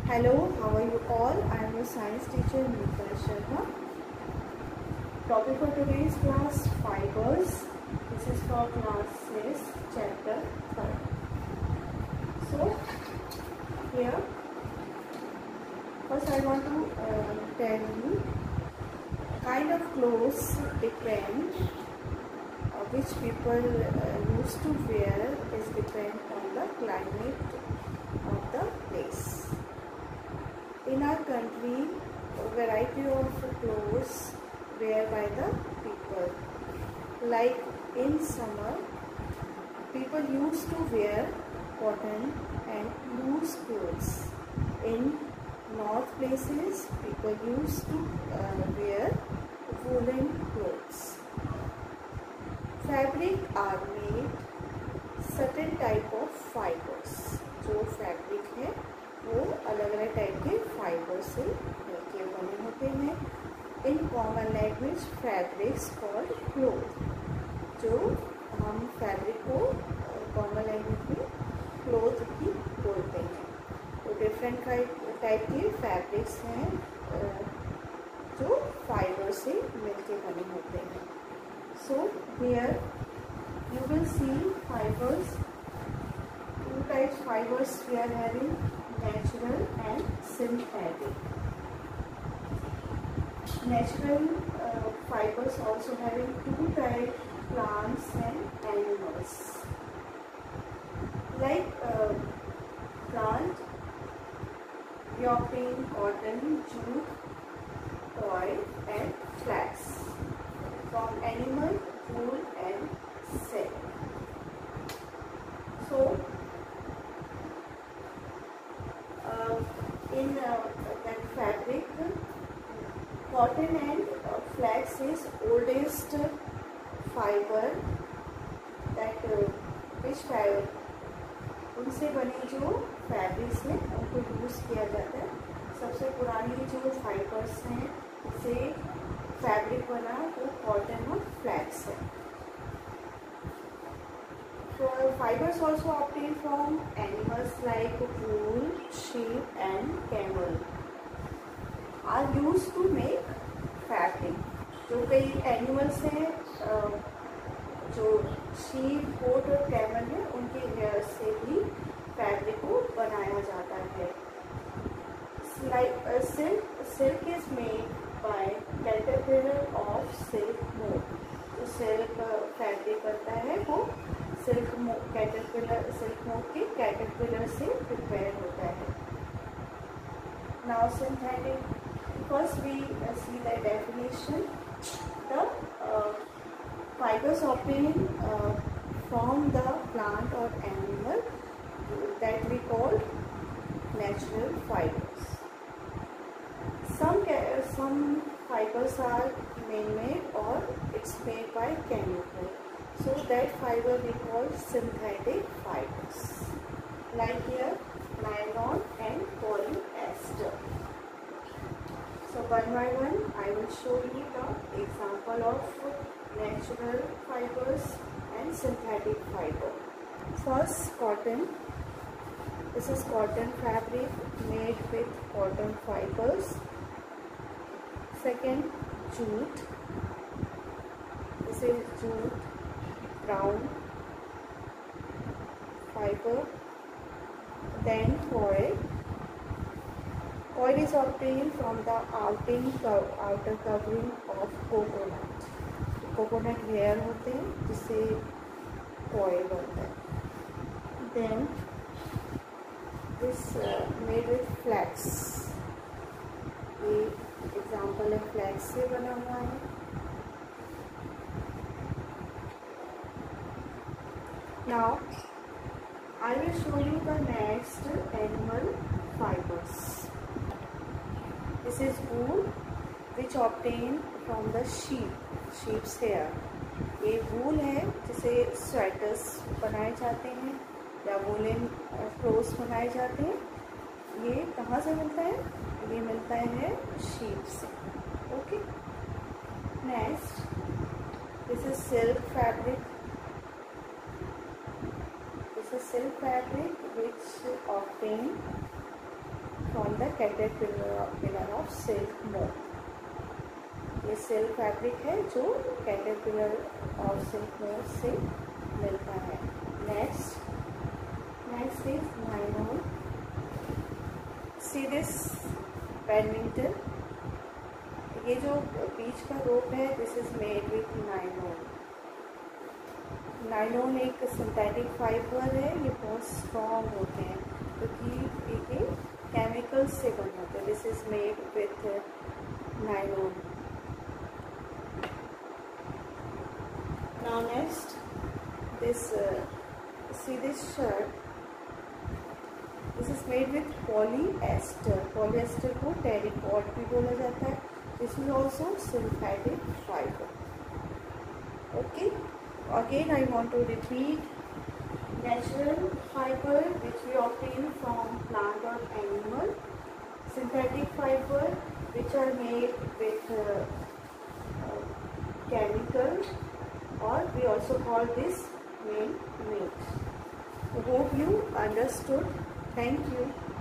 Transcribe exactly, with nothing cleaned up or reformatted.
Hello, how are you all? I am your science teacher Miss Sharma. Topic for today's class, fibers. This is for class six, chapter third. So, here, first I want to uh, tell you, kind of clothes depend, uh, which people uh, used to wear is depend on the climate of the place. In our country, a variety of clothes wear by the people. Like in summer, people used to wear cotton and loose clothes. In north places, people used to uh, wear woolen clothes. Fabric are made certain type of fibers. जो fabric है वो अलग अलग type के fibre से मिलके बने होते हैं. In common language fabrics called cloth. जो हम फैब्रिक को कॉमन लैंग्वेज में क्लोथ भी बोलते हैं. तो डिफरेंट टाइप के फैब्रिक्स हैं जो फाइबर से मिलके बने होते हैं. So here you will see fibers. Two types fibers we are having, natural and synthetic. Natural uh, fibers also having two types, plants and animals. Like uh, plant, we obtain cotton, jute, oil and flax. From animal, wool and silk. So Uh, in uh, that fabric, cotton and uh, flax is oldest fiber that uh, which fiber उनसे बने जो fabrics हैं उनको use किया जाता है. सबसे पुरानी जो फाइबर्स हैं से फैब्रिक बना वो कॉटन और फ्लैक्स है. So fibers also obtained from animals like wool, sheep and camel are used to make fabric. जो कई एनिमल्स हैं जो शीप, गोट और कैमल है उनके हेयर से भी फैब्रिक को बनाया जाता है. Silk silk is made by caterpillar of silk moth. जो सिल्क फैब्रिक बनता है वो सिल्क कैटरपिलर सिल्क मोथ के कैटरपिलर से प्रिपेयर होता है. Now synthetic. First we see the definition. The fibers obtained uh, from the plant or animal that we call natural fibers. Some some fibers are man-made or it's made by chemical. So that fiber we call synthetic fibers. Like here, nylon and polyester. So one by one, I will show you the example of natural fibers and synthetic fiber. First, cotton. This is cotton fabric made with cotton fibers. Second, jute. This is jute. Brown fiber. Then coil. Coil is obtained from the outing outer covering of coconut. Coconut hair होते हैं जिससे coil बनता है. Then this uh, made with flax. ये example है flax से बना हुआ है. Now, I will show you the next animal fibers. This is wool which obtained from the sheep, sheep's hair. ये wool है जिसे स्वेटर्स बनाए जाते हैं या वूलन क्लोथ्स बनाए जाते हैं. ये कहाँ से मिलता है? ये मिलता है sheep से. Okay. Next, this is silk fabric. This is silk fabric which obtained from from the caterpillar of silk moth. ये सिल्क फैब्रिक है जो कैटरपिलर और सिल्क मोथ से मिलता है. Next next is nylon. See this badminton. ये जो बीच का रोप है this is made with nylon. Nylon एक सिंथेटिक फाइबर है. ये बहुत स्ट्रॉन्ग होते हैं क्योंकि ये केमिकल्स से बने होते हैं. This is made with nylon. Now next this see this shirt. This is made with polyester. Polyester को टेरिकॉट भी बोला जाता है. This is also synthetic fiber. Okay, again I want to repeat, natural fiber which we obtain from plant or animal, synthetic fiber which are made with uh, uh, chemical, or we also call this main meat. I hope you understood. Thank you.